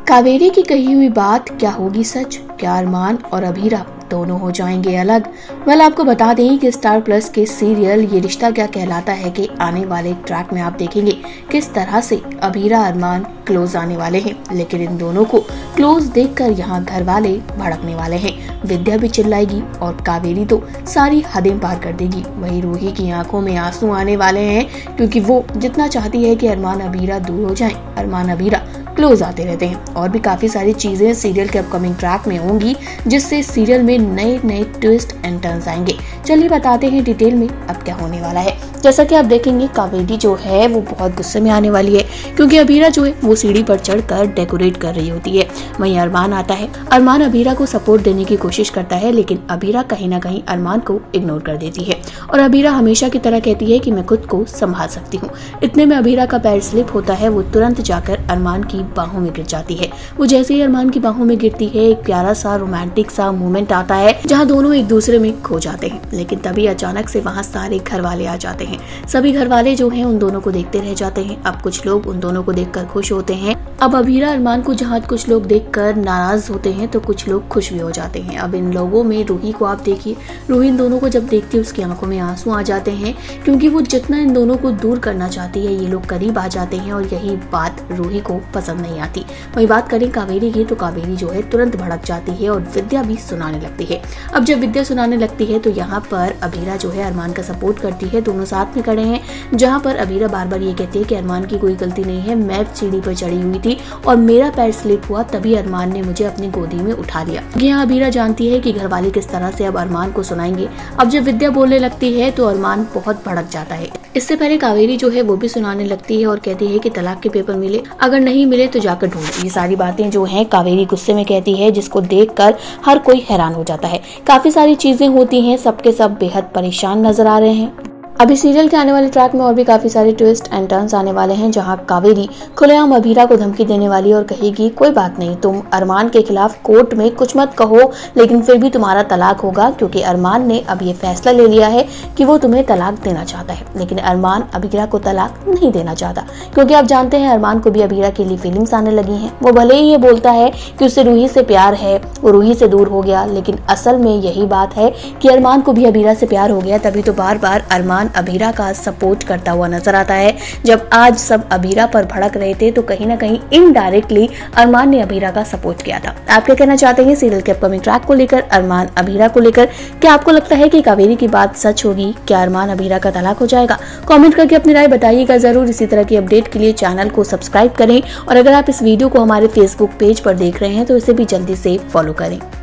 कावेरी की कही हुई बात क्या होगी सच? क्या अरमान और अभीरा दोनों हो जाएंगे अलग? आपको बता दें कि स्टार प्लस के सीरियल ये रिश्ता क्या कहलाता है कि आने वाले ट्रैक में आप देखेंगे किस तरह से अभीरा अरमान क्लोज आने वाले हैं। लेकिन इन दोनों को क्लोज देखकर यहाँ घर वाले भड़कने वाले हैं। विद्या भी चिल्लाएगी और कावेरी तो सारी हदें पार कर देगी। वही रूही की आंखों में आंसू आने वाले हैं, क्योंकि वो जितना चाहती है कि अरमान अभीरा दूर हो जाएं, अरमान अभीरा क्लोज आते रहते हैं। और भी काफी सारी चीजें सीरियल के अपकमिंग ट्रैक में होंगी, जिससे सीरियल में नए नए ट्विस्ट एंड टर्न्स आएंगे। चलिए बताते हैं डिटेल में अब क्या होने वाला है। जैसा कि आप देखेंगे कावेरी जो है वो बहुत गुस्से में आने वाली है, क्योंकि अभीरा जो है वो सीढ़ी पर चढ़कर डेकोरेट कर रही होती है। वहीं अरमान आता है। अरमान अभीरा को सपोर्ट देने की कोशिश करता है, लेकिन अभीरा कहीं ना कहीं अरमान को इग्नोर कर देती है और अभीरा हमेशा की तरह कहती है कि मैं खुद को संभाल सकती हूँ। इतने में अभीरा का पैर स्लिप होता है। वो तुरंत जाकर अरमान की बाहों में गिर जाती है। वो जैसे ही अरमान की बाहों में गिरती है, एक प्यारा सा रोमांटिक सा मोमेंट आता है जहाँ दोनों एक दूसरे में खो जाते हैं। लेकिन तभी अचानक से वहाँ सारे घर वाले आ जाते हैं। सभी घर वाले जो हैं उन दोनों को देखते रह जाते हैं। अब कुछ लोग उन दोनों को देखकर खुश होते हैं। अब अभीरा अरमान को जहाँ कुछ लोग देखकर नाराज होते हैं तो कुछ लोग खुश भी हो जाते हैं। अब इन लोगों में रूही को आप देखिए। रूही इन दोनों को जब देखती है उसकी आंखों में आंसू आ जाते हैं, क्योंकि वो जितना इन दोनों को दूर करना चाहती है ये लोग करीब आ जाते हैं और यही बात रूही को पसंद नहीं आती। वही बात करें कावेरी की तो कावेरी जो है तुरंत भड़क जाती है और विद्या भी सुनाने लगती है। अब जब विद्या सुनाने लगती है तो यहाँ पर अभीरा जो है अरमान का सपोर्ट करती है। दोनों साथ में खड़े हैं, जहाँ पर अभीरा बार बार ये कहती है कि अरमान की कोई गलती नहीं है, मैं सीढ़ी पर चढ़ी हुई थी और मेरा पैर स्लिप हुआ, तभी अरमान ने मुझे अपनी गोदी में उठा लिया। यहाँ अभीरा जानती है कि घर वाले किस तरह से अब अरमान को सुनाएंगे। अब जब विद्या बोलने लगती है तो अरमान बहुत भड़क जाता है। इससे पहले कावेरी जो है वो भी सुनाने लगती है और कहती है कि तलाक के पेपर मिले, अगर नहीं मिले तो जाकर ढूंढो। ये सारी बातें जो हैं कावेरी गुस्से में कहती है, जिसको देखकर हर कोई हैरान हो जाता है। काफी सारी चीजें होती हैं, सबके सब बेहद परेशान नजर आ रहे हैं। अभी सीरियल के आने वाले ट्रैक में और भी काफी सारे ट्विस्ट एंड टर्न्स आने वाले हैं, जहां कावेरी खुलेआम अभीरा को धमकी देने वाली और कहेगी कोई बात नहीं, तुम अरमान के खिलाफ कोर्ट में कुछ मत कहो, लेकिन फिर भी तुम्हारा तलाक होगा, क्योंकि अरमान ने अब ये फैसला ले लिया है कि वो तुम्हें तलाक देना चाहता है। लेकिन अरमान अभीरा को तलाक नहीं देना चाहता, क्योंकि आप जानते हैं अरमान को भी अभीरा के लिए फीलिंग्स आने लगी हैं। वो भले ही ये बोलता है कि उसे रूही से प्यार है, वो रूही से दूर हो गया, लेकिन असल में यही बात है कि अरमान को भी अभीरा से प्यार हो गया। तभी तो बार बार अरमान अभीरा का सपोर्ट करता हुआ नजर आता है। जब आज सब अभीरा पर भड़क रहे थे तो कहीं ना कहीं इनडायरेक्टली अरमान ने अभीरा का सपोर्ट किया था। आप क्या कहना चाहते हैं सीरियल के अपकमिंग ट्रैक को लेकर, अरमान अभीरा को लेकर? क्या आपको लगता है कि कावेरी की बात सच होगी? क्या अरमान अभीरा का तलाक हो जाएगा? कमेंट करके अपनी राय बताइएगा जरूर। इसी तरह की अपडेट के लिए चैनल को सब्सक्राइब करें और अगर आप इस वीडियो को हमारे फेसबुक पेज पर देख रहे हैं तो इसे भी जल्दी से फॉलो करें।